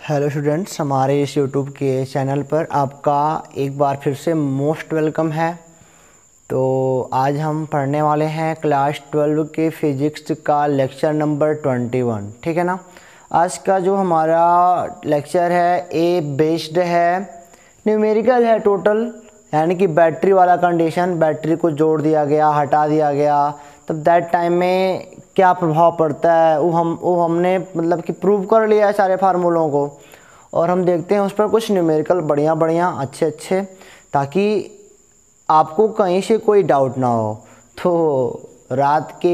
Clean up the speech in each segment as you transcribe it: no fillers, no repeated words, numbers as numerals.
Hello students, हमारे इस YouTube के चैनल पर आपका एक बार फिर से मोस्ट वेलकम है। तो आज हम पढ़ने वाले हैं क्लास 12 के फिज़िक्स का लेक्चर नंबर 21। ठीक है ना। आज का जो हमारा लेक्चर है ए बेस्ड है, न्यूमेरिकल है टोटल, यानी कि बैटरी वाला कंडीशन। बैटरी को जोड़ दिया गया, हटा दिया गया, तब दैट टाइम में क्या प्रभाव पड़ता है वो हमने मतलब कि प्रूव कर लिया है सारे फार्मूलों को। और हम देखते हैं उस पर कुछ न्यूमेरिकल बढ़िया अच्छे, ताकि आपको कहीं से कोई डाउट ना हो। तो रात के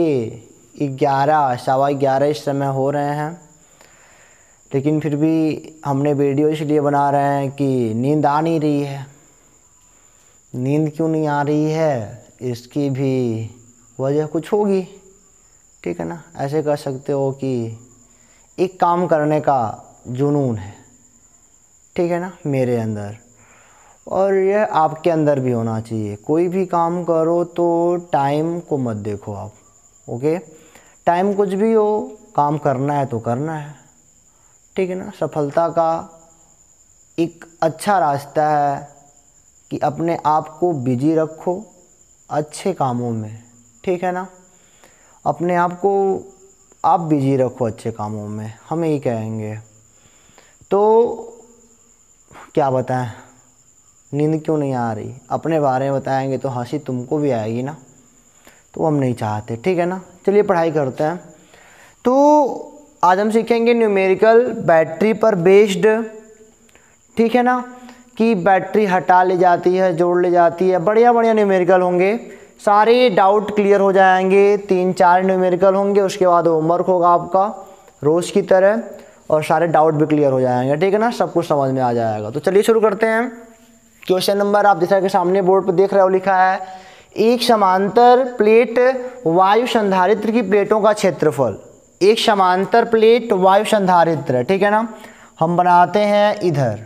11 इस समय हो रहे हैं, लेकिन फिर भी हमने वीडियो इसलिए बना रहे हैं कि नींद आ नहीं रही है। नींद क्यों नहीं आ रही है, इसकी भी वजह कुछ होगी। ठीक है ना। ऐसे कह सकते हो कि एक काम करने का जुनून है, ठीक है ना, मेरे अंदर, और यह आपके अंदर भी होना चाहिए। कोई भी काम करो तो टाइम को मत देखो आप। ओके, टाइम कुछ भी हो, काम करना है तो करना है। ठीक है ना। सफलता का एक अच्छा रास्ता है कि अपने आप को बिजी रखो अच्छे कामों में। ठीक है ना। अपने आप को आप बिजी रखो अच्छे कामों में, हम यही कहेंगे। तो क्या बताएं, नींद क्यों नहीं आ रही, अपने बारे में बताएंगे तो हंसी तुमको भी आएगी ना, तो हम नहीं चाहते। ठीक है ना। चलिए पढ़ाई करते हैं। तो आज हम सीखेंगे न्यूमेरिकल बैटरी पर बेस्ड। ठीक है ना, कि बैटरी हटा ले जाती है, जोड़ ले जाती है, बढ़िया न्यूमेरिकल होंगे। सारे डाउट क्लियर हो जाएंगे। 3-4 न्यूमेरिकल होंगे, उसके बाद होमवर्क होगा आपका रोज़ की तरह, और सारे डाउट भी क्लियर हो जाएंगे। ठीक है ना, सब कुछ समझ में आ जाएगा। तो चलिए शुरू करते हैं। क्वेश्चन नंबर आप जैसा कि सामने बोर्ड पर देख रहे हो, लिखा है एक समांतर प्लेट वायु संधारित्र की प्लेटों का क्षेत्रफल। एक समांतर प्लेट वायु संधारित्र, ठीक है ना, हम बनाते हैं इधर।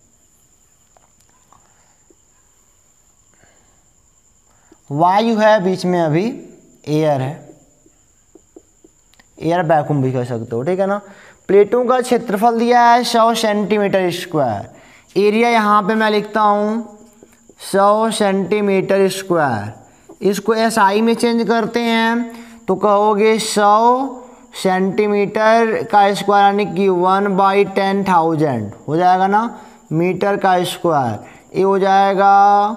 वायु है बीच में, अभी एयर है, एयर वैक्यूम भी कह सकते हो। ठीक है ना। प्लेटों का क्षेत्रफल दिया है 100 सेंटीमीटर स्क्वायर। एरिया यहाँ पे मैं लिखता हूँ 100 सेंटीमीटर स्क्वायर। इसको SI में चेंज करते हैं तो कहोगे 100 सेंटीमीटर का स्क्वायर, यानी कि 1/10,000 हो जाएगा ना, मीटर का स्क्वायर। ये हो जाएगा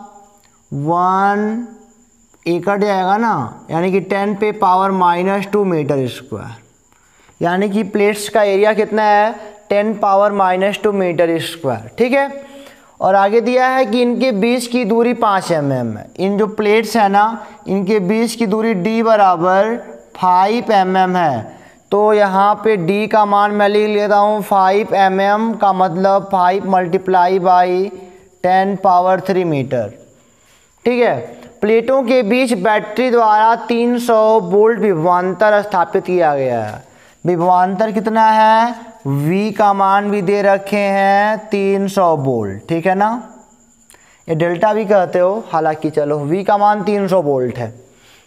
1 एकड़ जाएगा ना, यानी कि 10⁻⁻² मीटर स्क्वायर। यानी कि प्लेट्स का एरिया कितना है, 10⁻⁻² मीटर स्क्वायर। ठीक है। और आगे दिया है कि इनके बीच की दूरी 5 mm है। इन जो प्लेट्स है ना, इनके बीच की दूरी D बराबर 5 mm है। तो यहाँ पे D का मान मैं लिख लेता हूँ 5 mm, का मतलब 5 × 10⁻³ मीटर। ठीक है। प्लेटों के बीच बैटरी द्वारा 300 वोल्ट विभवांतर स्थापित किया गया है। विभवांतर कितना है, V का मान भी दे रखे हैं 300 वोल्ट। ठीक है ना, ये डेल्टा भी कहते हो, हालांकि चलो V का मान 300 वोल्ट है।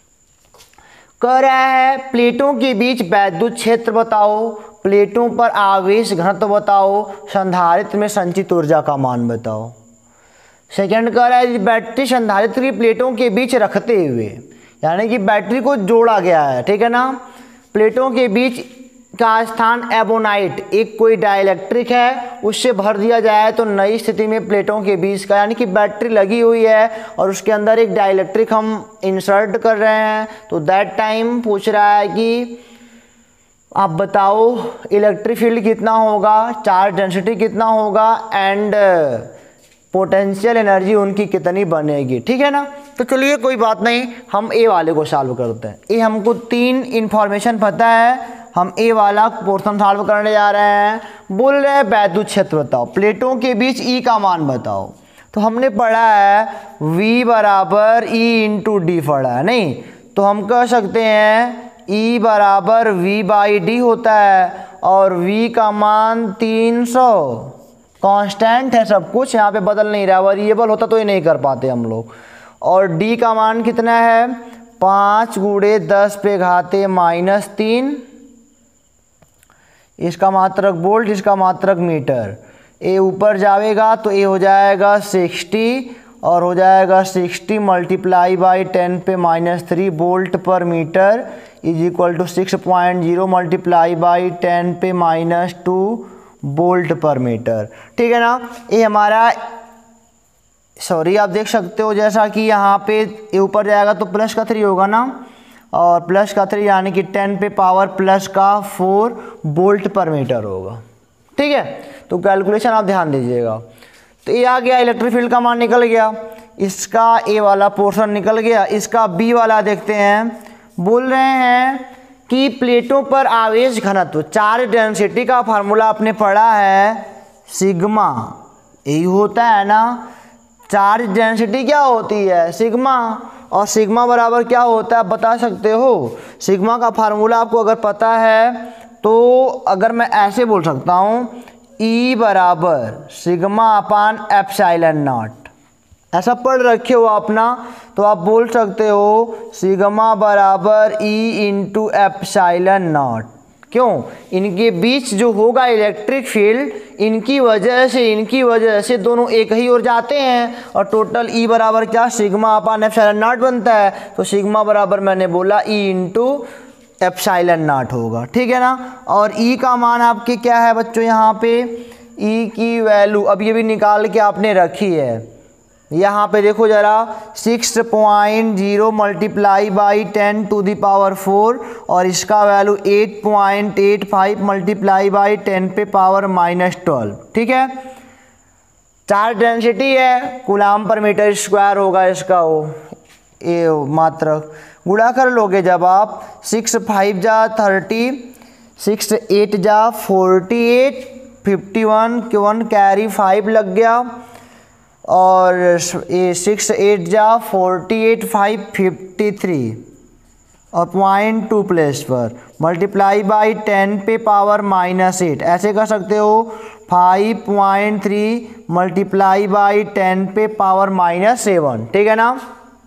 कह रहा है प्लेटों के बीच वैद्युत क्षेत्र बताओ, प्लेटों पर आवेश घनत्व बताओ, संधारित्र में संचित ऊर्जा का मान बताओ। सेकंड कह रहा है बैटरी संधारित्र की प्लेटों के बीच रखते हुए, यानी कि बैटरी को जोड़ा गया है। ठीक है ना। प्लेटों के बीच का स्थान एबोनाइट, एक कोई डाइलेक्ट्रिक है, उससे भर दिया जाए तो नई स्थिति में प्लेटों के बीच का, यानी कि बैटरी लगी हुई है और उसके अंदर एक डाइलेक्ट्रिक हम इंसर्ट कर रहे हैं, तो दैट टाइम पूछ रहा है कि आप बताओ इलेक्ट्रिक फील्ड कितना होगा, चार्ज डेंसिटी कितना होगा, एंड पोटेंशियल एनर्जी उनकी कितनी बनेगी। ठीक है ना। तो चलिए कोई बात नहीं, हम ए वाले को सॉल्व करते हैं। ये हमको 3 इंफॉर्मेशन पता है, हम ए वाला पोर्शन सॉल्व करने जा रहे हैं। बोल रहे हैं वैद्युत क्षेत्र बताओ, प्लेटों के बीच E का मान बताओ। तो हमने पढ़ा है V बराबर E × D पढ़ा है नहीं, तो हम कह सकते हैं E बराबर V/D होता है, और V का मान 300 कांस्टेंट है, सब कुछ यहाँ पे बदल नहीं रहा। वेरिएबल होता तो ये नहीं कर पाते हम लोग। और D का मान कितना है, 5 × 10⁻³ इसका मात्रक वोल्ट, इसका मात्रक मीटर। ए ऊपर जाएगा तो ए हो जाएगा 60 और हो जाएगा 60 multiply by 10⁻³ volt per metre is equal to 6.0 multiply by 10⁻² volt per metre. ठीक है ना। ये हमारा सॉरी आप देख सकते हो जैसा कि यहाँ पे ये ऊपर जाएगा तो प्लस का 3 होगा ना, और प्लस का 3 यानी कि 10⁻⁴ वोल्ट पर मीटर होगा। ठीक है, तो कैलकुलेशन आप ध्यान दीजिएगा। तो ये आ गया, इलेक्ट्रिक फील्ड का मान निकल गया, इसका ए वाला पोर्शन निकल गया। इसका बी वाला देखते हैं। बोल रहे हैं कि प्लेटों पर आवेश घनत्व, चार्ज डेंसिटी का फार्मूला आपने पढ़ा है सिग्मा, यही होता है ना। चार्ज डेंसिटी क्या होती है? सिग्मा। और सिग्मा बराबर क्या होता है बता सकते हो? सिग्मा का फार्मूला आपको अगर पता है तो अगर मैं ऐसे बोल सकता हूँ, E बराबर सिग्मा अपान एप्सिलॉन नॉट, ऐसा पढ़ रखे हो अपना, तो आप बोल सकते हो सिग्मा बराबर E इंटू एप्सिलॉन नॉट। क्यों? इनके बीच जो होगा इलेक्ट्रिक फील्ड, इनकी वजह से दोनों एक ही ओर जाते हैं, और टोटल E बराबर क्या? सिग्मा अपान एप्सिलॉन नॉट बनता है। तो सिग्मा बराबर मैंने बोला E इंटू एप्सिलॉन नॉट होगा। ठीक है ना। और E का मान आपके क्या है बच्चों? यहाँ पे E की वैल्यू अब ये भी निकाल के आपने रखी है। यहाँ पे देखो ज़रा, 6.0 मल्टीप्लाई बाई 10⁴, और इसका वैल्यू 8.85 मल्टीप्लाई बाई 10⁻⁻12। ठीक है। चार्ज डेंसिटी है, कूलाम पर मीटर स्क्वायर होगा इसका वो ये मात्रक। गुणा कर लोगे जब आप, 6 5 जा 30, 6 8 जा 48, 51 के 1 कैरी 5 लग गया, और ये 6 8 जा 48 5 53, और 0.2 प्लेस पर मल्टीप्लाई बाई 10⁻⁻8। ऐसे कर सकते हो 5.3 मल्टीप्लाई बाई 10⁻⁻7। ठीक है ना।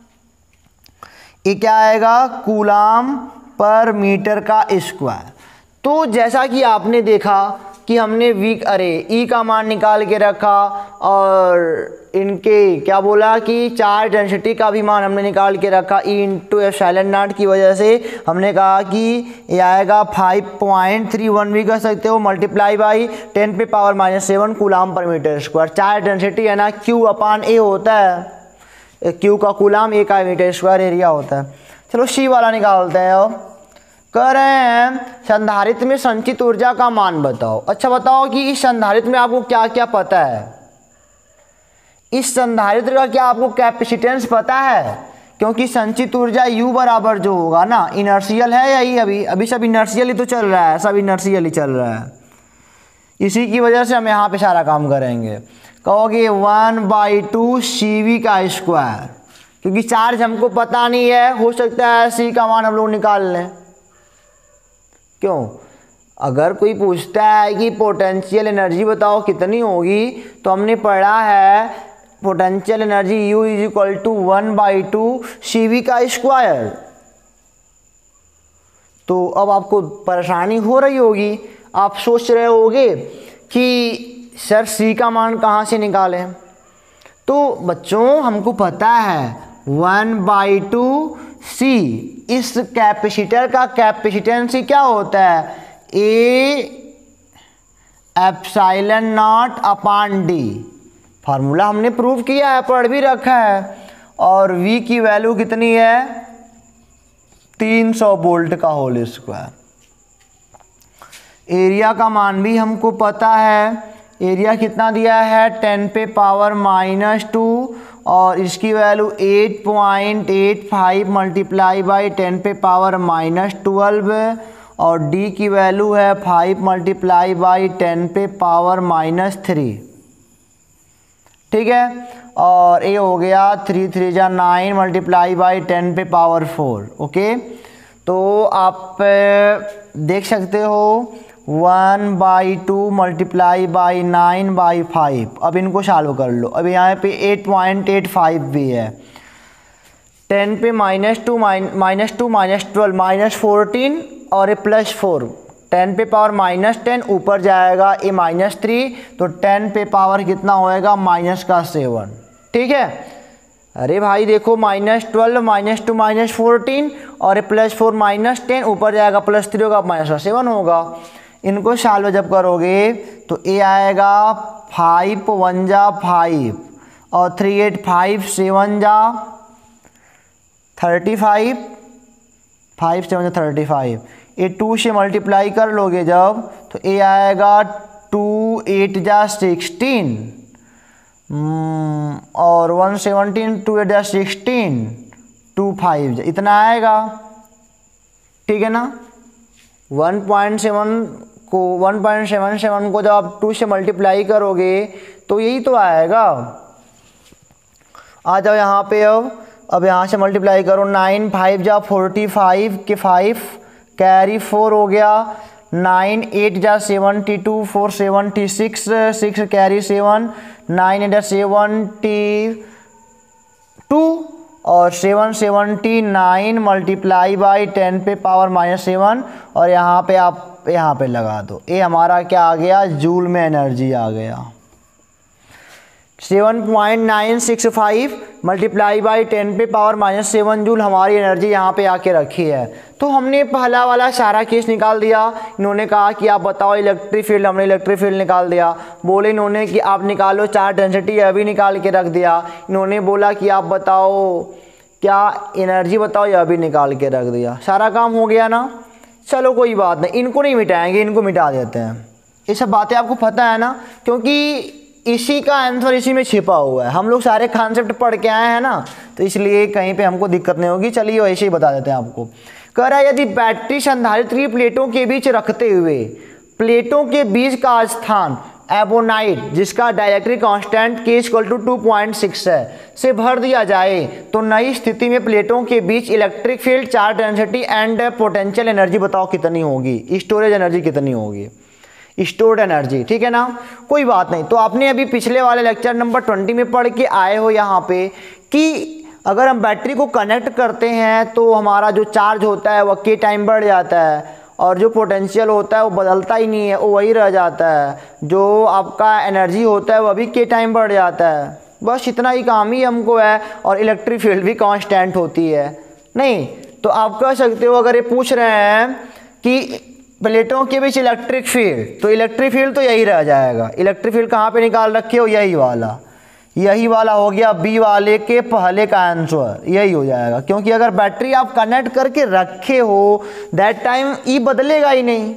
ये क्या आएगा? कूलाम पर मीटर का स्क्वायर। तो जैसा कि आपने देखा कि हमने ई का मान निकाल के रखा, और इनके क्या बोला कि चार्ज डेंसिटी का भी मान हमने निकाल के रखा। E इंटू एप्सिलॉन नॉट की वजह से हमने कहा कि ये आएगा 5.31 भी कर सकते हो multiply by 10⁻⁻7 coulomb per metre square. Charge density है ना, Q अपान A होता है, Q का कूलाम, A का मीटर स्क्वायर एरिया होता है। चलो C वाला निकालते हैं। अब कह रहे हैं संधारित्र में संचित ऊर्जा का मान बताओ। अच्छा बताओ कि इस संधारित्र में आपको क्या क्या पता है? इस संधारित्र का क्या आपको कैपेसिटेंस पता है? क्योंकि संचित ऊर्जा U बराबर जो होगा ना, इनर्शियल है यही, अभी सब इनर्शियल ही तो चल रहा है, सब इनर्शियल ही चल रहा है। इसी की वजह से हम यहाँ पे सारा काम करेंगे। कहोगे 1/2 CV का स्क्वायर, क्योंकि चार्ज हमको पता नहीं है, हो सकता है C का मान हम लोग निकाल लें। क्यों? अगर कोई पूछता है कि पोटेंशियल एनर्जी बताओ कितनी होगी, तो हमने पढ़ा है potential energy U is equal to 1/2 CV का स्क्वायर। तो अब आपको परेशानी हो रही होगी, आप सोच रहे होगे कि सर C का मान कहाँ से निकालें। तो बच्चों हमको पता है 1/2 C, इस कैपेसिटर का कैपेसिटेंस क्या होता है? A epsilon naught upon D। Formula हमने प्रूव किया है, पढ़ भी रखा है। और V की वैल्यू कितनी है? 300 वोल्ट का होल स्क्वायर। एरिया का मान भी हमको पता है, एरिया कितना दिया है? 10⁻⁻2, और इसकी वैल्यू 8.85 मल्टीप्लाई बाई 10⁻⁻12, और D की वैल्यू है 5 मल्टीप्लाई बाई 10⁻⁻3। ठीक है। और ये हो गया 3 3 जा 9 मल्टीप्लाई बाई 10⁻⁴। ओके, तो आप देख सकते हो 1/2 मल्टीप्लाई बाई 9/5। अब इनको सॉल्व कर लो। अब यहाँ पे 8.85 भी है, 10⁻2 -2 -12 -14 और ये +4, 10 पे पावर -10, ऊपर जाएगा ए -3, तो 10 पे पावर कितना होएगा -7। ठीक है, अरे भाई देखो -12 -2 -14 और +4 -10, ऊपर जाएगा +3 होगा -7 होगा। इनको सॉल्व जब करोगे तो ए आएगा 5 1 जा 5 और 3 8 5 7 जा 35, 5 7 जा 35। ये 2 से मल्टीप्लाई कर लोगे जब तो ए आएगा 2 8 जा 16 और 117 2 8 जा 16 2 5 जा, इतना आएगा। ठीक है ना, 1.77 को जब आप 2 से मल्टीप्लाई करोगे तो यही तो आएगा। आ जाओ यहाँ पे, अब यहाँ से मल्टीप्लाई करो, 9 5 जा 45 के 5 कैरी 4 हो गया, 9 8 जा 72 4 76 6 कैरी 7 9 8 जा 72 और 779 मल्टीप्लाई बाई 10 पे पावर -7 और यहाँ पे आप यहाँ पे लगा दो। ये हमारा क्या आ गया, जूल में एनर्जी आ गया। 7.965 मल्टीप्लाई बाई 10 पे पावर -7 जूल हमारी एनर्जी यहाँ पे आके रखी है। तो हमने पहला वाला सारा केस निकाल दिया। इन्होंने कहा कि आप बताओ इलेक्ट्रिक फील्ड, हमने इलेक्ट्रिक फील्ड निकाल दिया। बोले इन्होंने कि आप निकालो चार्ज डेंसिटी, अभी निकाल के रख दिया। इन्होंने बोला कि आप बताओ क्या एनर्जी बताओ, यह भी निकाल के रख दिया। सारा काम हो गया ना। चलो कोई बात नहीं, इनको नहीं मिटाएंगे, इनको मिटा देते हैं। ये सब बातें आपको पता है ना, क्योंकि इसी का आंसर इसी में छिपा हुआ है। हम लोग सारे कॉन्सेप्ट पढ़ के आए हैं ना, तो इसलिए कहीं पे हमको दिक्कत नहीं होगी। चलिए वैसे ही बता देते हैं आपको। कह रहा है यदि बैटरी संधारित्र प्लेटों के बीच रखते हुए प्लेटों के बीच का स्थान एबोनाइट, जिसका डाइलेक्ट्रिक कांस्टेंट K = 2.6 है, से भर दिया जाए तो नई स्थिति में प्लेटों के बीच electric field, charge density and potential energy बताओ कितनी होगी, स्टोरेज एनर्जी कितनी होगी, स्टोर्ड एनर्जी। ठीक है ना, कोई बात नहीं। तो आपने अभी पिछले वाले लेक्चर नंबर 20 में पढ़ के आए हो यहाँ पे कि अगर हम बैटरी को कनेक्ट करते हैं तो हमारा जो चार्ज होता है वह के टाइम बढ़ जाता है और जो पोटेंशियल होता है वो बदलता ही नहीं है, वो वही रह जाता है। जो आपका एनर्जी होता है वह भी के टाइम बढ़ जाता है। बस इतना ही काम ही हमको है। और इलेक्ट्रिक फील्ड भी कांस्टेंट होती है। नहीं तो आप कह सकते हो, अगर ये पूछ रहे हैं कि प्लेटों के बीच इलेक्ट्रिक फील्ड, तो इलेक्ट्रिक फील्ड तो यही रह जाएगा। इलेक्ट्रिक फील्ड कहाँ पे निकाल रखे हो, यही वाला हो गया। बी वाले के पहले का आंसर यही हो जाएगा, क्योंकि अगर बैटरी आप कनेक्ट करके रखे हो दैट टाइम ई बदलेगा ही नहीं।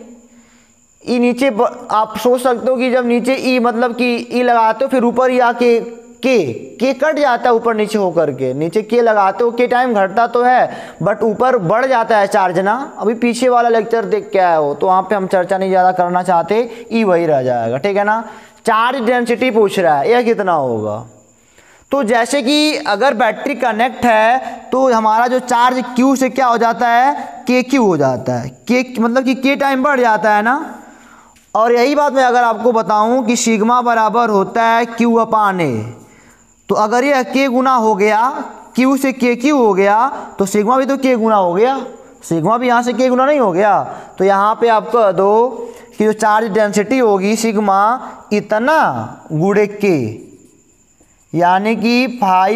ई नीचे आप सोच सकते हो कि जब नीचे ई मतलब कि ई लगाते हो फिर ऊपर ही आके के कट जाता है ऊपर नीचे होकर के। नीचे के लगाते हो के टाइम घटता तो है बट ऊपर बढ़ जाता है चार्ज ना। अभी पीछे वाला लेक्चर देख के आए हो तो वहाँ पे हम चर्चा नहीं ज़्यादा करना चाहते, ई वही रह जाएगा। ठीक है ना। चार्ज डेंसिटी पूछ रहा है, यह कितना होगा। तो जैसे कि अगर बैटरी कनेक्ट है तो हमारा जो चार्ज Q से क्या हो जाता है, KQ हो जाता है। के मतलब कि के टाइम बढ़ जाता है ना। और यही बात मैं अगर आपको बताऊं कि सिग्मा बराबर होता है Q/A, तो अगर ये K गुना हो गया, Q से KQ हो गया तो सिग्मा भी तो K गुना हो गया। सिग्मा भी यहाँ से K गुना नहीं हो गया। तो यहाँ पे आप कह दो कि जो चार्ज डेंसिटी होगी सिग्मा इतना गुणे K, यानी कि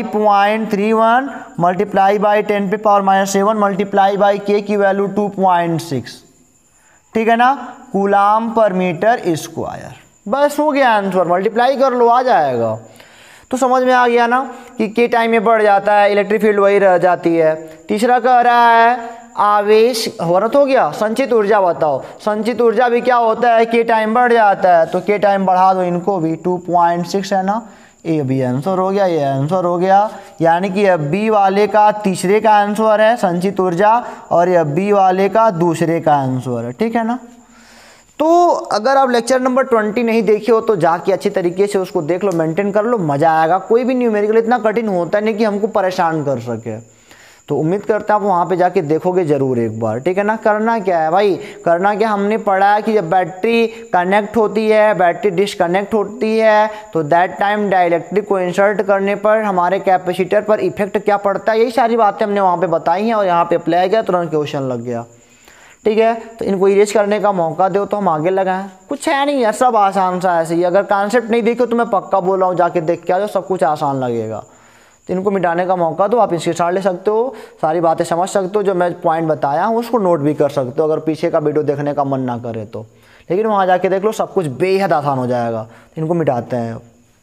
5.31 मल्टीप्लाई बाई 10 पे पावर -7 मल्टीप्लाई बाई K की वैल्यू 2.6। ठीक है ना, कूलाम पर मीटर स्क्वायर। बस हो गया आंसर, मल्टीप्लाई कर लो आ जाएगा। तो समझ में आ गया ना कि के टाइम में बढ़ जाता है, इलेक्ट्रिक फील्ड वही रह जाती है। तीसरा कह रहा है आवेश वर्त हो गया, संचित ऊर्जा बताओ। संचित ऊर्जा भी क्या होता है, के टाइम बढ़ जाता है। तो के टाइम बढ़ा दो इनको भी, 2.6 है ना। ये भी आंसर हो गया, ये आंसर हो गया। यानी कि अब बी वाले का तीसरे का आंसर है संचित ऊर्जा और ये बी वाले का दूसरे का आंसर है। ठीक है ना। तो अगर आप लेक्चर नंबर 20 नहीं देखे हो तो जाके अच्छी तरीके से उसको देख लो, मेंटेन कर लो, मज़ा आएगा। कोई भी न्यूमेरिकल इतना कठिन होता नहीं कि हमको परेशान कर सके। तो उम्मीद करता हूँ आप वहाँ पे जाके देखोगे ज़रूर एक बार। ठीक है ना। करना क्या है भाई, करना क्या, हमने पढ़ा है कि जब बैटरी कनेक्ट होती है, बैटरी डिस्कनेक्ट होती है तो दैट टाइम डाइलेक्ट्रिक को इंसर्ट करने पर हमारे कैपेसिटर पर इफेक्ट क्या पड़ता है। यही सारी बातें हमने वहाँ पे बताई हैं और यहाँ पे अप्लाई किया, तुरंत क्वेश्चन लग गया। ठीक है, तो इनको इरेज करने का मौका दो तो हम आगे लगाएं। कुछ है नहीं है, सब आसान सा ऐसे ही। अगर कॉन्सेप्ट नहीं देखो तो मैं पक्का बोल रहा हूँ, जाके देख के आ जाओ, सब कुछ आसान लगेगा। तो इनको मिटाने का मौका दो, आप स्क्रीनशॉट ले सकते हो, सारी बातें समझ सकते हो, जो मैं पॉइंट बताया हूँ उसको नोट भी कर सकते हो अगर पीछे का वीडियो देखने का मन ना करे तो। लेकिन वहाँ जाके देख लो, सब कुछ बेहद आसान हो जाएगा। तो इनको मिटाते हैं।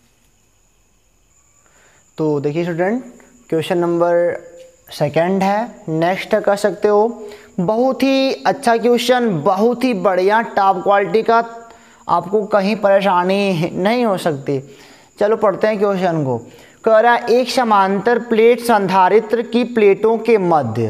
तो देखिए स्टूडेंट, क्वेश्चन नंबर 2 है, नेक्स्ट कर सकते हो। बहुत ही अच्छा क्वेश्चन, बहुत ही बढ़िया टॉप क्वालिटी का, आपको कहीं परेशानी नहीं हो सकती। चलो पढ़ते हैं क्वेश्चन को। कह रहा है एक समांतर प्लेट संधारित्र की प्लेटों के मध्य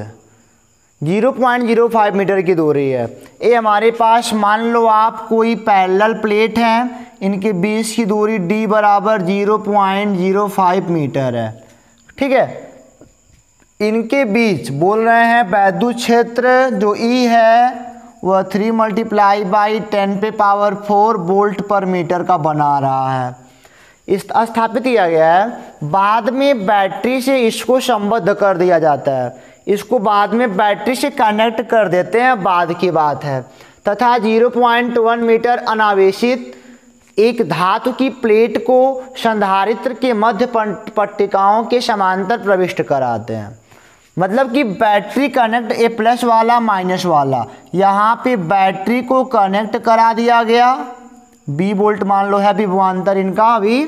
0.05 मीटर की दूरी है। ये हमारे पास मान लो आप कोई पैरेलल प्लेट हैं, इनके बीच की दूरी d बराबर 0.05 मीटर है। ठीक है, इनके बीच बोल रहे हैं वैद्युत क्षेत्र जो E है वह 3 × 10⁴ वोल्ट पर मीटर का बना रहा है। इस स्थापित किया गया है। बाद में बैटरी से इसको संबद्ध कर दिया जाता है, इसको बाद में बैटरी से कनेक्ट कर देते हैं, बाद की बात है। तथा 0.1 मीटर अनावेशित एक धातु की प्लेट को संधारित्र के मध्य पट्टिकाओं के समांतर प्रविष्ट कराते हैं। मतलब कि बैटरी कनेक्ट A+ वाला माइनस वाला, यहाँ पे बैटरी को कनेक्ट करा दिया गया। B वोल्ट मान लो है विभवांतर इनका अभी,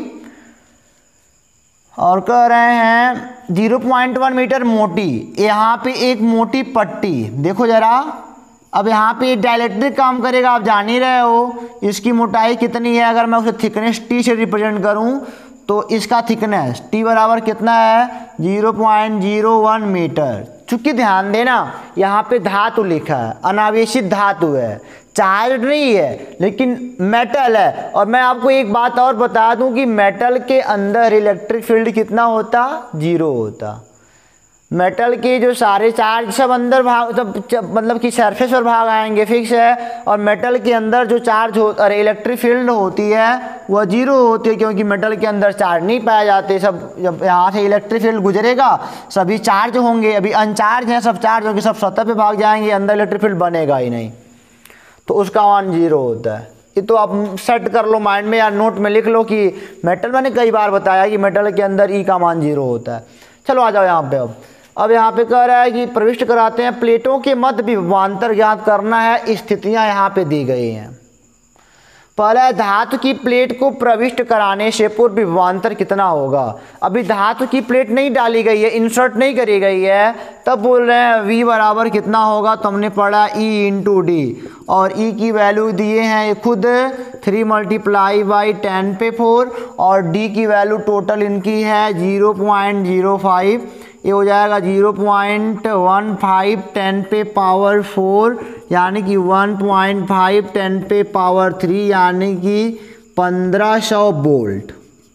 और कह रहे हैं 0.1 मीटर मोटी, यहाँ पे एक मोटी पट्टी देखो जरा। अब यहाँ पे डाइलेक्ट्रिक काम करेगा, आप जान ही रहे हो इसकी मोटाई कितनी है। अगर मैं उसे थिकनेस T से रिप्रेजेंट करूँ तो इसका थिकनेस T बराबर कितना है 0.01 मीटर। चूंकि ध्यान देना यहाँ पे धातु लिखा है, अनावेशित धातु है, चार्ज नहीं है लेकिन मेटल है। और मैं आपको एक बात और बता दूं कि मेटल के अंदर इलेक्ट्रिक फील्ड कितना होता, 0 होता। मेटल के जो सारे चार्ज सब अंदर भाग, सब मतलब कि सरफेस पर भाग आएंगे, फिक्स है। और मेटल के अंदर जो चार्ज हो और इलेक्ट्रिक फील्ड होती है वह 0 होती है, क्योंकि मेटल के अंदर चार्ज नहीं पाए जाते। सब जब यहाँ से इलेक्ट्रिक फील्ड गुजरेगा सभी चार्ज होंगे, अभी अनचार्ज हैं, सब चार्ज होंगे, सब सतह पे भाग जाएंगे, अंदर इलेक्ट्रिक फील्ड बनेगा ही नहीं, तो उसका मान 0 होता है। ये तो आप सेट कर लो माइंड में या नोट में लिख लो कि मेटल, मैंने कई बार बताया कि मेटल के अंदर E का मान 0 होता है। चलो आ जाओ यहाँ पे। अब यहाँ पे कह रहा है कि प्रविष्ट कराते हैं, प्लेटों के मध्य विभवांतर ज्ञात करना है। स्थितियां यहाँ पे दी गई हैं। पहला, धातु की प्लेट को प्रविष्ट कराने से पूर्व विभवांतर कितना होगा। अभी धातु की प्लेट नहीं डाली गई है, इंसर्ट नहीं करी गई है, तब बोल रहे हैं V बराबर कितना होगा। तो हमने पढ़ा E × D, और E की वैल्यू दिए हैं खुद 3 × 10⁴, और D की वैल्यू टोटल इनकी है 0.05। ये हो जाएगा 0.15 10⁴, यानी कि 1.5 10⁻³ यानी कि 1500 वोल्ट।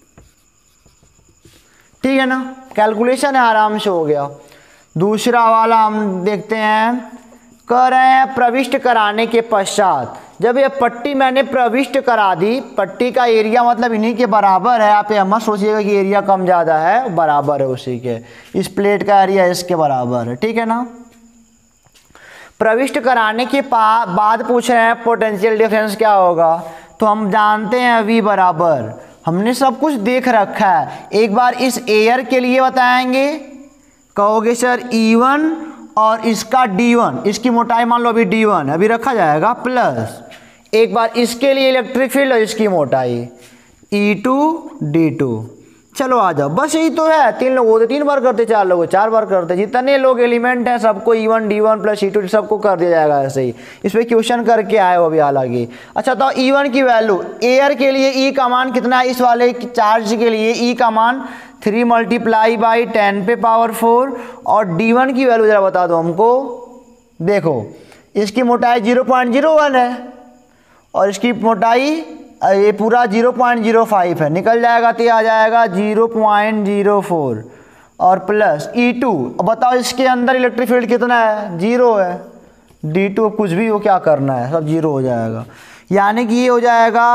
ठीक है ना, कैलकुलेशन है, आराम से हो गया। दूसरा वाला हम देखते हैं। कह रहे हैं प्रविष्ट कराने के पश्चात, जब ये पट्टी मैंने प्रविष्ट करा दी, पट्टी का एरिया मतलब इन्हीं के बराबर है। आप ये मत सोचिएगा कि एरिया कम ज़्यादा है, बराबर है उसी के। इस प्लेट का एरिया इसके बराबर है, ठीक है ना। प्रविष्ट कराने के बाद पूछ रहे हैं पोटेंशियल डिफरेंस क्या होगा। तो हम जानते हैं V बराबर, हमने सब कुछ देख रखा है। एक बार इस एयर के लिए बताएंगे, कहोगे सर E1 और इसका D1, इसकी मोटाई मान लो अभी D1 अभी रखा जाएगा, प्लस एक बार इसके लिए इलेक्ट्रिक फील्ड और इसकी मोटाई E2 D2। चलो आ जाओ, बस यही तो है। 3 लोग होते 3 बार करते, 4 लोग 4 बार करते, जितने लोग एलिमेंट हैं सबको E1 D1 प्लस E2 सबको कर दिया जाएगा ऐसे ही। इस पर क्वेश्चन करके आए हो अभी हालांकि। अच्छा तो E1 की वैल्यू, एयर के लिए E का मान कितना है, इस वाले चार्ज के लिए E का मान 3 × 10⁴, और D1 की वैल्यू जरा बता दो हमको। देखो इसकी मोटाई 0.01 है और इसकी मोटाई ये पूरा 0.05 है, निकल जाएगा तो आ जाएगा 0.04, और प्लस E2। अब बताओ इसके अंदर इलेक्ट्रिक फील्ड कितना है, 0 है। D2 कुछ भी हो, क्या करना है, सब 0 हो जाएगा। यानी कि ये हो जाएगा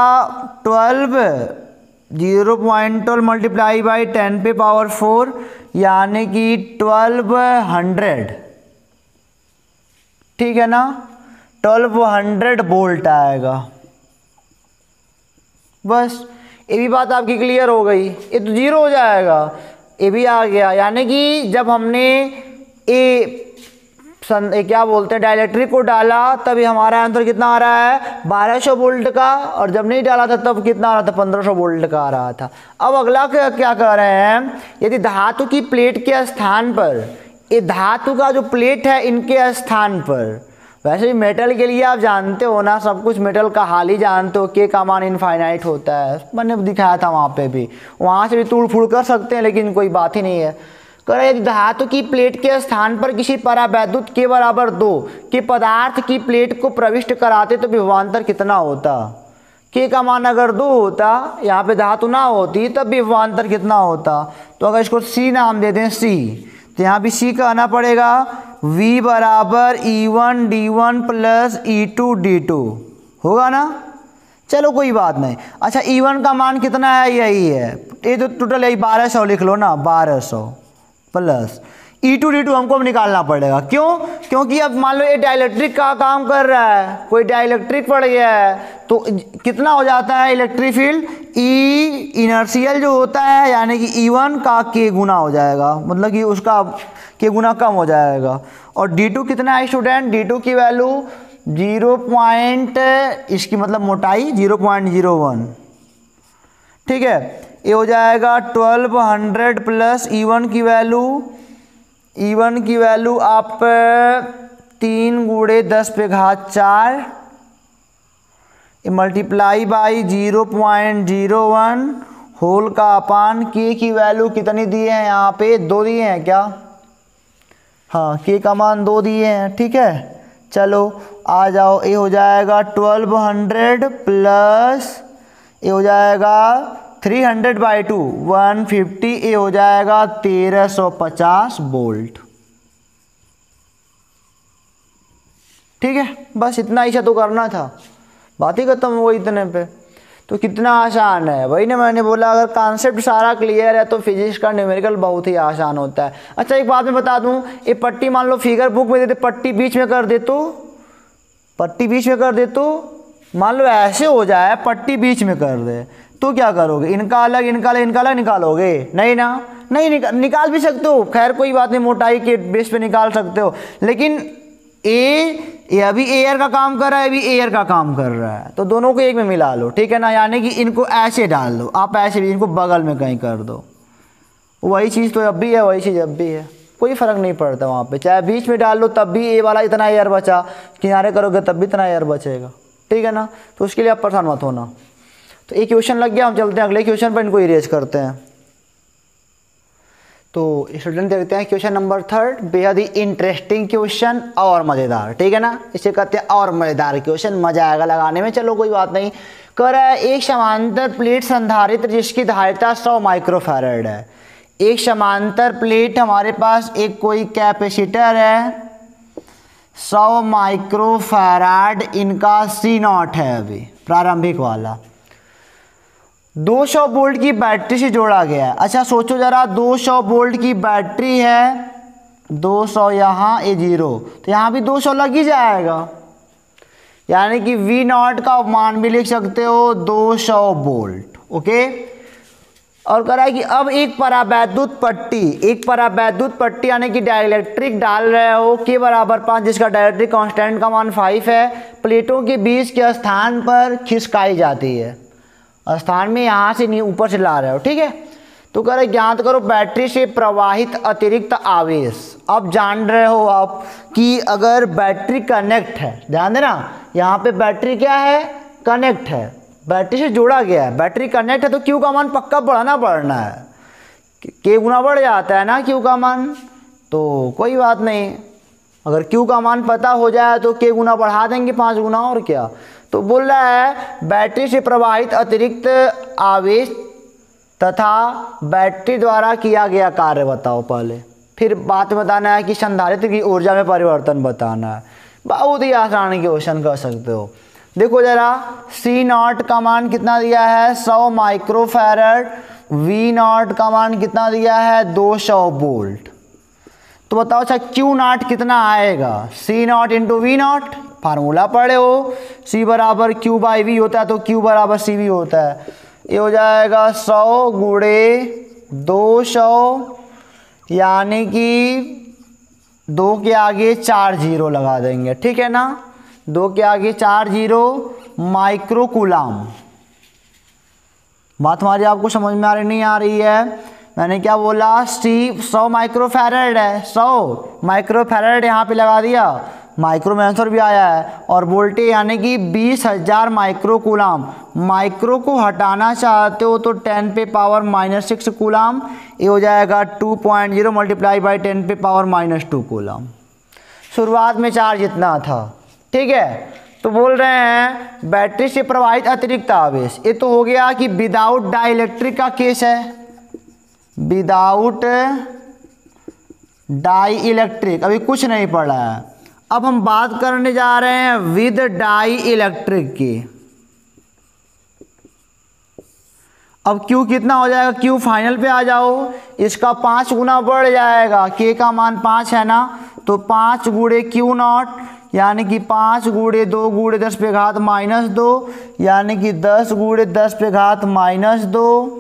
0.12 × 10⁴, यानी कि 1200। ठीक है ना, 1200 वोल्ट आएगा। बस ये भी बात आपकी क्लियर हो गई। ये तो जीरो हो जाएगा, ये भी आ गया। यानी कि जब हमने ये क्या बोलते हैं डाइलेक्ट्रिक को डाला तभी हमारा आंसर कितना आ रहा है 1200 वोल्ट का, और जब नहीं डाला था तब कितना आ रहा था 1500 वोल्ट का आ रहा था। अब अगला क्या कह रहे हैं, यदि धातु की प्लेट के स्थान पर, ये धातु का जो प्लेट है इनके स्थान पर, वैसे भी मेटल के लिए आप जानते हो ना, सब कुछ मेटल का हाल ही जानते हो, के का मान इनफाइनाइट होता है, मैंने दिखाया था वहाँ पे भी, वहाँ से भी तोड़ फूड़ कर सकते हैं लेकिन कोई बात ही नहीं है। कह रहे यदि धातु की प्लेट के स्थान पर किसी परावैद्युत के बराबर 2 के पदार्थ की प्लेट को प्रविष्ट कराते तो विभवांतर कितना होता। के का मान अगर 2 होता, यहाँ पे धातु ना होती, तब विभवांतर कितना होता। तो अगर इसको सी नाम दे दें सी, तो यहाँ भी सी का आना पड़ेगा V बराबर E1 D1 plus E2 D2 होगा ना। चलो कोई बात नहीं। अच्छा E1 का मान कितना है, यही है, ये तो टोटल यही 1200 लिख लो ना, 1200 प्लस E2 D2 हमको अब निकालना पड़ेगा। क्यों? क्योंकि अब मान लो ये डाइलेक्ट्रिक का काम कर रहा है, कोई डाइलेक्ट्रिक पड़ गया है तो कितना हो जाता है इलेक्ट्रिक फील्ड, ई इनर्शियल जो होता है यानी कि E1 का के गुना हो जाएगा, मतलब कि उसका के गुना कम हो जाएगा। और D2 कितना है स्टूडेंट, D2 की वैल्यू 0. इसकी मतलब मोटाई 0.01, ठीक है। ये हो जाएगा 1200 प्लस E1 की वैल्यू आप 3 गुणे 10 पे घात 4 मल्टीप्लाई बाई 0.01 होल का अपान के की वैल्यू कितनी दिए हैं, यहाँ पे 2 दिए हैं क्या, हाँ के का मान 2 दिए हैं, ठीक है। चलो आ जाओ, ये हो जाएगा 1200 प्लस ये हो जाएगा 300/2 150, ये हो जाएगा 1350 वोल्ट, ठीक है। बस इतना ही तो करना था, बात ही खत्म हो गई इतने पे। तो कितना आसान है, वही ना मैंने बोला, अगर कॉन्सेप्ट सारा क्लियर है तो फिजिक्स का न्यूमेरिकल बहुत ही आसान होता है। अच्छा एक बात मैं बता दूं, ये पट्टी मान लो फिगर बुक में देते, पट्टी बीच में कर दे तो मान लो ऐसे हो जाए, पट्टी बीच में कर दे तो क्या करोगे, इनका अलग निकालोगे, नहीं ना, नहीं निकाल भी सकते हो, खैर कोई बात नहीं, मोटाई के बेस पे निकाल सकते हो, लेकिन ये अभी एयर का काम कर रहा है, अभी एयर का काम कर रहा है, तो दोनों को एक में मिला लो, ठीक है ना। यानी कि इनको ऐसे डाल दो, आप ऐसे भी इनको बगल में कहीं कर दो, वही चीज़ तो अब भी है, वही चीज़ अब भी है, कोई फ़र्क नहीं पड़ता वहाँ पे, चाहे बीच में डाल लो तब भी ए वाला इतना एयर बचा, किनारे करोगे तब भी इतना एयर बचेगा, ठीक है ना। तो उसके लिए आप परेशान मत होना। तो एक क्वेश्चन लग गया, हम चलते हैं अगले क्वेश्चन पर, इनको इरेज करते हैं। तो स्टूडेंट देखते हैं क्वेश्चन नंबर 3, बेहद ही इंटरेस्टिंग क्वेश्चन और मज़ेदार, ठीक है ना, इसे कहते हैं और मज़ेदार क्वेश्चन, मज़ा आएगा लगाने में। चलो कोई बात नहीं। कह रहा है एक समांतर प्लेट संधारित्र जिसकी धारिता 100 माइक्रोफैराड है। एक समांतर प्लेट हमारे पास एक कोई कैपेसिटर है 100 माइक्रोफैराड, इनका C0 है अभी प्रारंभिक वाला, 200 वोल्ट की बैटरी से जोड़ा गया है। अच्छा सोचो जरा, 200 वोल्ट की बैटरी है, 200 यहाँ, ये 0, तो यहाँ भी 200 लग ही जाएगा, यानी कि V0 का मान भी लिख सकते हो 200 वोल्ट, ओके। और कह रहा है कि अब एक परावैद्युत पट्टी यानी कि डाइलेक्ट्रिक डाल रहे हो के बराबर 5, जिसका डाइलेक्ट्रिक कांस्टेंट का मान 5 है, प्लेटों के बीच के स्थान पर खिसकाई जाती है, स्थान में यहाँ से ऊपर से ला रहे हो, ठीक है। तो कह रहे ज्ञात करो बैटरी से प्रवाहित अतिरिक्त आवेश। अब जान रहे हो आप कि अगर बैटरी कनेक्ट है, ध्यान देना यहाँ पे बैटरी क्या है, कनेक्ट है, बैटरी से जोड़ा गया है, बैटरी कनेक्ट है, तो क्यू का मान पक्का बढ़ना है, के गुना बढ़ जाता है ना क्यू का मान, तो कोई बात नहीं, अगर क्यू का मान पता हो जाए तो के गुना बढ़ा देंगे 5 गुना, और क्या। तो बोल रहा है बैटरी से प्रवाहित अतिरिक्त आवेश तथा बैटरी द्वारा किया गया कार्य बताओ पहले, फिर बात बताना है कि संधारित्र की ऊर्जा में परिवर्तन बताना है। बहुत ही आसान क्वेश्चन कर सकते हो। देखो जरा, C0 का मान कितना दिया है 100 माइक्रोफैराड, V0 का मान कितना दिया है 200 वोल्ट, तो बताओ अच्छा Q0 कितना आएगा, C0 इंटू V0, फार्मूला पढ़े हो, C बराबर Q बाई V होता है तो Q बराबर CV होता है। ये हो जाएगा 100 गुणे 200, यानी कि 2 के आगे 4 जीरो लगा देंगे, ठीक है ना। 2 के आगे 4 जीरो माइक्रो कूलाम। बात हमारी आपको समझ में आ रही नहीं आ रही है? मैंने क्या बोला, C 100 माइक्रोफैरड है, 100 माइक्रोफैरड यहाँ पे लगा दिया, माइक्रो में आंसर भी आया है। और वोल्टेज यानी कि 20,000 माइक्रो कूलाम। माइक्रो को हटाना चाहते हो तो 10 पे पावर -6 कूलाम, ये हो जाएगा 2.0 मल्टीप्लाई बाई 10 पे पावर -2 कूलाम। शुरुआत में चार्ज इतना था, ठीक है। तो बोल रहे हैं बैटरी से प्रवाहित अतिरिक्त आवेश, ये तो हो गया कि विदाउट डाइलेक्ट्रिक का केस है, विदाउट डाई इलेक्ट्रिक, अभी कुछ नहीं पढ़ा है। अब हम बात करने जा रहे हैं विद डाई इलेक्ट्रिक की। अब Q कितना हो जाएगा, Q फाइनल पे आ जाओ, इसका 5 गुना बढ़ जाएगा, K का मान 5 है ना, तो 5 गुणे Q0 यानी कि 5 गुणे 2 गुणे 10 पे घात -2, यानी कि 10 गुणे 10 पे घात -2,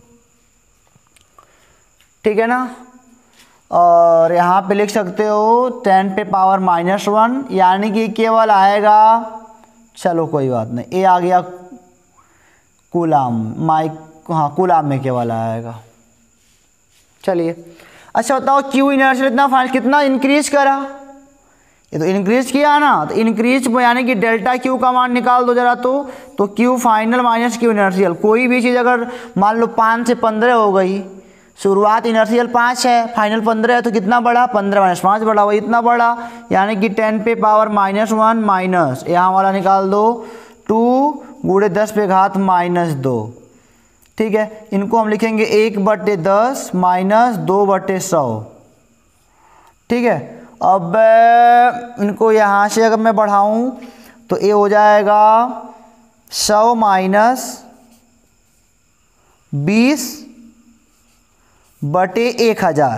ठीक है ना। और यहाँ पे लिख सकते हो 10 पे पावर -1, यानी कि केवल आएगा, चलो कोई बात नहीं, ये आ गया कूलाम, हाँ कूलाम में केवल आएगा। चलिए अच्छा बताओ, Q इनर्शियल इतना फाइनल कितना इंक्रीज करा, ये तो इंक्रीज किया ना, तो इंक्रीज यानी कि डेल्टा Q का मान निकाल दो जरा, तो Q final minus Q inertial. कोई भी चीज़ अगर मान लो 5 से 15 हो गई, शुरुआत इनर्शियल 5 है, फाइनल 15 है, तो कितना बढ़ा, 15 - 5 बढ़ा, वही इतना बढ़ा, यानी कि 10 पे पावर -1 माइनस यहाँ वाला निकाल दो 2 गुणे 10 पे घात -2, ठीक है। इनको हम लिखेंगे 1/10 माइनस 2/100, ठीक है। अब इनको यहाँ से अगर मैं बढ़ाऊँ तो ये हो जाएगा 100 माइनस 20/1000,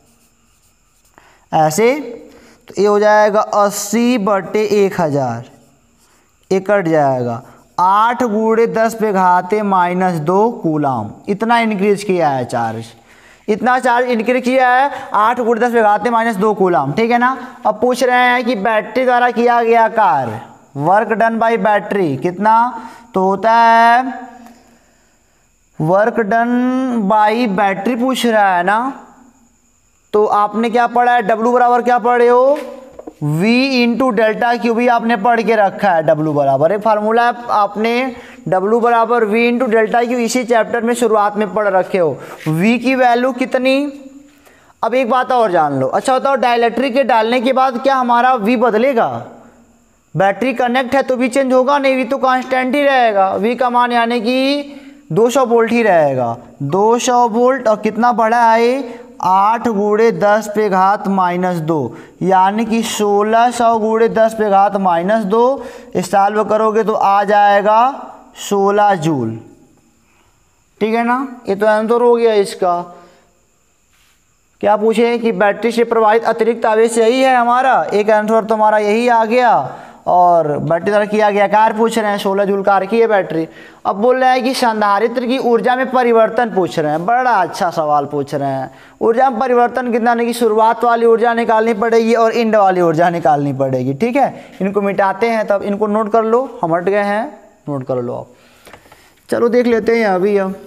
ऐसे, तो ये हो जाएगा 80/1000, ये कट जाएगा 8 गुणे 10 पे घाते -2 कूलाम। इतना इंक्रीज किया है चार्ज, इतना चार्ज इंक्रीज किया है 8 गुणे 10 पे घाते -2 कूलाम, ठीक है ना। अब पूछ रहे हैं कि बैटरी द्वारा किया गया कार्य, वर्क डन बाई बैटरी कितना, तो होता है वर्क डन बाई बैटरी पूछ रहा है ना। तो आपने क्या पढ़ा है, W बराबर क्या पढ़े हो, V इंटू डेल्टा Q भी आपने पढ़ के रखा है। W बराबर एक फार्मूला आपने W बराबर V इंटू डेल्टा Q इसी चैप्टर में शुरुआत में पढ़ रखे हो। V की वैल्यू कितनी, अब एक बात और जान लो। अच्छा बताओ, डाइलेक्ट्रिक के डालने के बाद क्या हमारा V बदलेगा, बैटरी कनेक्ट है तो V चेंज होगा नहीं, V तो कांस्टेंट ही रहेगा। V का मान यानी कि 200 वोल्ट ही रहेगा, 200 वोल्ट। और कितना बढ़ा है, 8 गुणे 10 पे घात -2, यानी कि 1600 गुणे 10 पे घात -2। सॉल्व करोगे तो आ जाएगा 16 जूल, ठीक है ना। ये तो आंसर हो गया इसका। क्या पूछे कि बैटरी से प्रवाहित अतिरिक्त आवेश यही है हमारा, एक आंसर तो हमारा यही आ गया। और बैटरी द्वारा किया गया कार्य पूछ रहे हैं, 16 जूल कार्य की है बैटरी। अब बोल रहे हैं कि संधारित्र की ऊर्जा में परिवर्तन पूछ रहे हैं, बड़ा अच्छा सवाल पूछ रहे हैं। ऊर्जा में परिवर्तन कितना, नहीं कि शुरुआत वाली ऊर्जा निकालनी पड़ेगी और एंड वाली ऊर्जा निकालनी पड़ेगी, ठीक है। इनको मिटाते हैं, तब इनको नोट कर लो, हम हट गए हैं, नोट कर लो आप। चलो देख लेते हैं अभी। अब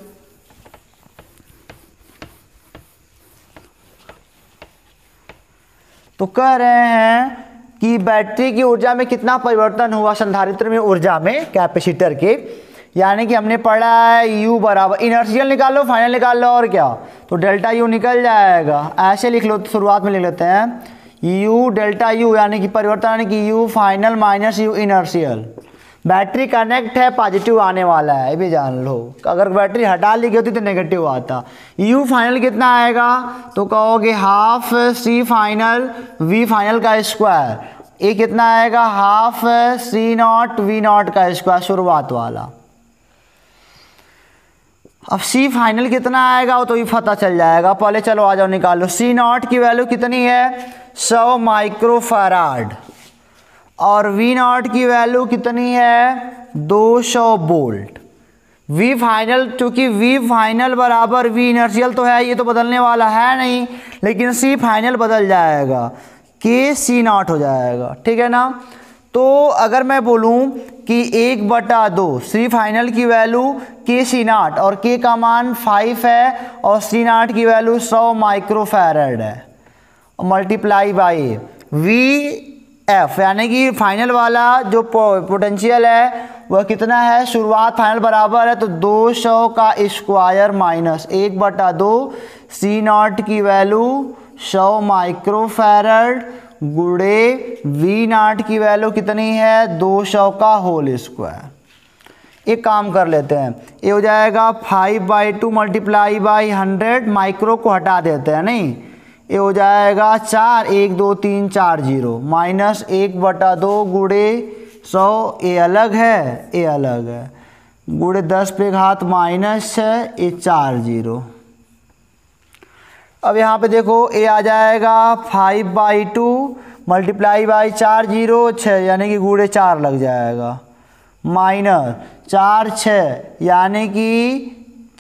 तो कह रहे हैं कि बैटरी की ऊर्जा में कितना परिवर्तन हुआ संधारित्र में ऊर्जा में कैपेसिटर के, यानी कि हमने पढ़ा है U बराबर, इनर्शियल निकाल लो, फाइनल निकाल लो, और क्या, तो डेल्टा U निकल जाएगा। ऐसे लिख लो, तो शुरुआत में लिख लेते हैं U डेल्टा U, यानी कि परिवर्तन, यानी कि U final minus U inertial. Battery connect है, पॉजिटिव आने वाला है, ये भी जान लो। अगर बैटरी हटा ली गई होती तो नेगेटिव आता। U फाइनल कितना आएगा, तो कहोगे half C final V final का स्क्वायर, ये कितना आएगा, हाफ C0 V0 का स्क्वायर शुरुआत वाला। अब C फाइनल कितना आएगा वो तो भी पता चल जाएगा, पहले चलो आ जाओ निकाल लो। C0 की वैल्यू कितनी है, 100 माइक्रोफैराड, और वी नॉट की वैल्यू कितनी है 200 वोल्ट। वी फाइनल, चूंकि वी फाइनल बराबर वी इनर्शियल तो है, ये तो बदलने वाला है नहीं, लेकिन सी फाइनल बदल जाएगा, के सी नॉट हो जाएगा, ठीक है ना। तो अगर मैं बोलूं कि 1/2 सी फाइनल की वैल्यू के सी नॉट, और के का मान 5 है और सी नॉट की वैल्यू 100 माइक्रोफैरड है, मल्टीप्लाई बाई वी एफ, यानी कि फाइनल वाला जो पोटेंशियल है वह कितना है, शुरुआत फाइनल बराबर है तो 200 का स्क्वायर माइनस 1/2 सी नॉट की वैल्यू 100 माइक्रोफैरड गुणे वी नॉट की वैल्यू कितनी है 200 का होल स्क्वायर। एक काम कर लेते हैं, ये हो जाएगा 5/2 मल्टीप्लाई बाई 100, माइक्रो को हटा देते हैं, नहीं ये हो जाएगा 4, 1 2 3 4 0 माइनस 1/2 गुणे 100, ये अलग है ये अलग है, गुणे 10 पे घात माइनस 6, ये 4 0। अब यहाँ पे देखो ये आ जाएगा 5/2 मल्टीप्लाई बाई 4 0 6, यानी कि गुणे 4 लग जाएगा, माइनस 4 6 यानी कि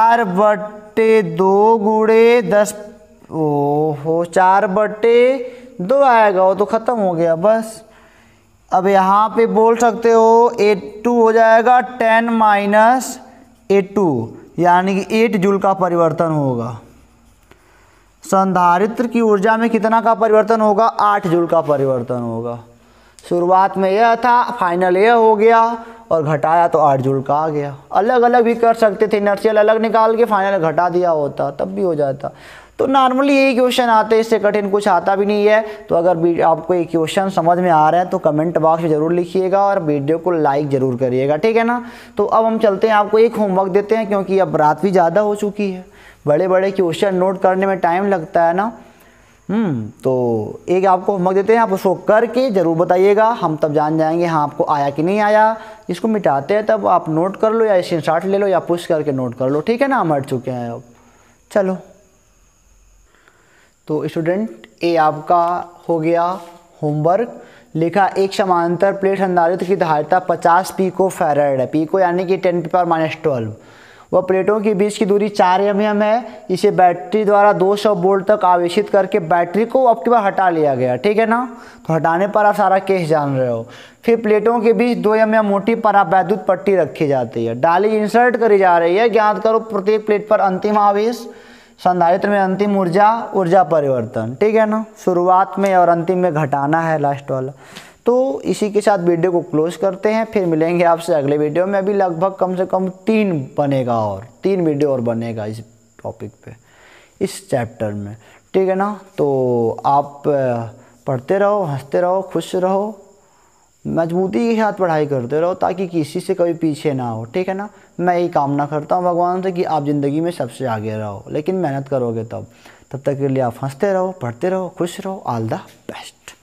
4/2 गुणे 10, ओहो 4/2 आएगा, वो तो ख़त्म हो गया बस। अब यहाँ पे बोल सकते हो A2 हो जाएगा 10 माइनस A2, यानी कि 8 जूल का परिवर्तन होगा। संधारित्र की ऊर्जा में कितना का परिवर्तन होगा, 8 जूल का परिवर्तन होगा। शुरुआत में यह था, फाइनल यह हो गया, और घटाया तो 8 जूल का आ गया। अलग अलग भी कर सकते थे, इनर्शियल अलग निकाल के फाइनल घटा दिया होता तब भी हो जाता। तो नॉर्मली यही क्वेश्चन आते हैं, इससे कठिन कुछ आता भी नहीं है। तो अगर आपको ये क्वेश्चन समझ में आ रहा है तो कमेंट बॉक्स में ज़रूर लिखिएगा और वीडियो को लाइक ज़रूर करिएगा, ठीक है ना। तो अब हम चलते हैं, आपको एक होमवर्क देते हैं, क्योंकि अब रात भी ज़्यादा हो चुकी है, बड़े बड़े क्वेश्चन नोट करने में टाइम लगता है ना। तो एक आपको होमवर्क देते हैं, आप उसको करके ज़रूर बताइएगा, हम तब जान जाएंगे हाँ आपको आया कि नहीं आया। इसको मिटाते हैं तब आप नोट कर लो या स्क्रीनशॉट ले लो या पुश करके नोट कर लो, ठीक है ना। हम हट चुके हैं अब, चलो। तो स्टूडेंट ये आपका हो गया होमवर्क। लिखा एक समांतर प्लेट संधारित्र की धारिता 50 पिको फैराड है, पिको यानी कि 10⁻⁻12। वह प्लेटों के बीच की दूरी 4 mm है। इसे बैटरी द्वारा 200 वोल्ट तक आवेशित करके बैटरी को अब की बार हटा लिया गया, ठीक है ना। तो हटाने पर आप सारा केस जान रहे हो। फिर प्लेटों के बीच 2 mm मोटी परावैद्युत पट्टी रखी जाती है, डाली इंसर्ट करी जा रही है। ज्ञात करो प्रत्येक प्लेट पर अंतिम आवेश, संधारित्र में अंतिम ऊर्जा परिवर्तन, ठीक है ना। शुरुआत में और अंतिम में घटाना है लास्ट वाला। तो इसी के साथ वीडियो को क्लोज करते हैं, फिर मिलेंगे आपसे अगले वीडियो में। अभी लगभग कम से कम 3 बनेगा और 3 वीडियो और बनेगा इस टॉपिक पे, इस चैप्टर में, ठीक है ना। तो आप पढ़ते रहो, हंसते रहो, खुश रहो, मजबूती के साथ पढ़ाई करते रहो, ताकि किसी से कभी पीछे ना हो, ठीक है ना। मैं यही कामना करता हूँ भगवान से कि आप ज़िंदगी में सबसे आगे रहो, लेकिन मेहनत करोगे तब तक के लिए आप हंसते रहो, पढ़ते रहो, खुश रहो। All the best.